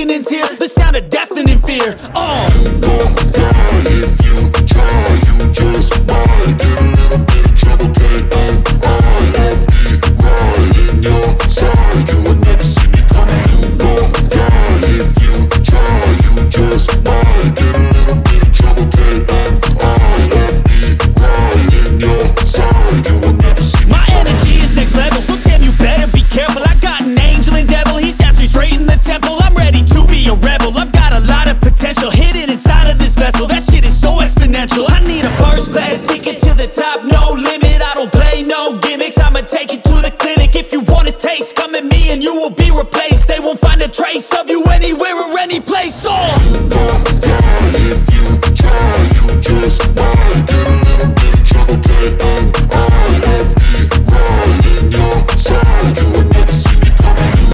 resonance here, the sound of deafening fear. You gon' die if you try. You just might get a little bit of trouble. K-N-I-F-E, right in your side. You will never see me coming. You gon' die if you try. You just might get a little bit of trouble. K-N-I-F-E, right in your side. You will never see me My coming. energy is next level, so damn you better be careful. I got an angel and devil, he stabs me straight in the temple. I'm ready to be a rebel, I've got a lot of potential hidden inside of this vessel. That shit is so exponential. I need a first class ticket to the top, no limit. I don't play no gimmicks, I'ma take you to the clinic. If you want a taste, come at me and you will be replaced. They won't find a trace of you anywhere or any place. You gon' die